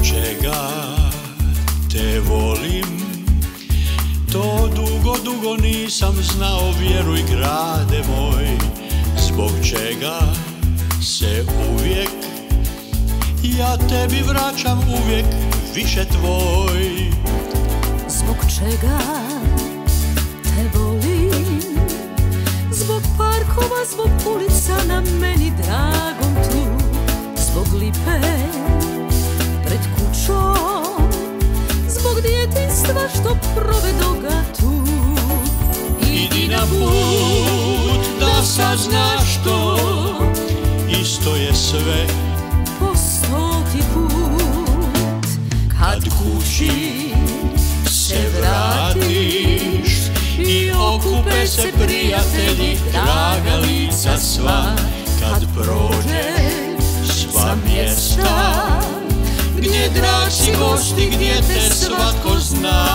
čega te volim, to dugo, dugo nisam znao, vjeruj grade moj. Zbog čega se uvijek ja tebi vraćam, uvijek više tvoj. Zbog čega te volim, zbog parkova, zbog ulica na meni dragom tlu, zbog lipe pred kućom, zbog djetinjstva što provedoga tu. Idi na put da saznaš to, isto je sve po 100. put. kad kući se vratiš i okupe se prijatelji, draga lica sva. Kad prođe sva mjesta gdje draci gosti, gdje te svatko zna.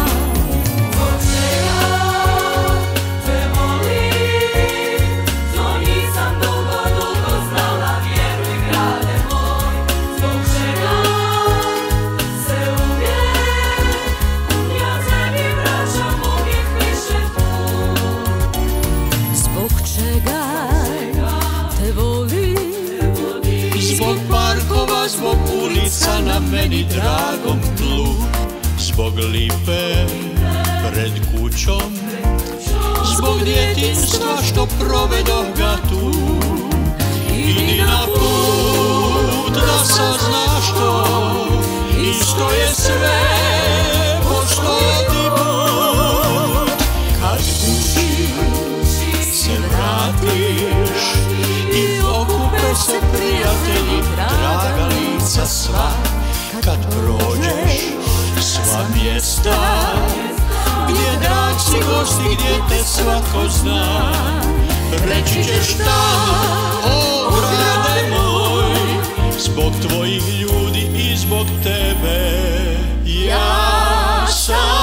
Zbog parkova, zbog ulica na meni dragom tlu, zbog lipe pred kućom, zbog djetinjstva što provedoh ga tu. Idi na put da saznaš to, isto je sve po 100. put. Kad kući se vratiš i okupe se prijatelji, draga lica sva. Kad prođeš sva mjesta gdje draci gosti, gdje te svatko zna, reći ćeš tamo, o grade moj, zbog tvojih ljudi i zbog tebe ja sam.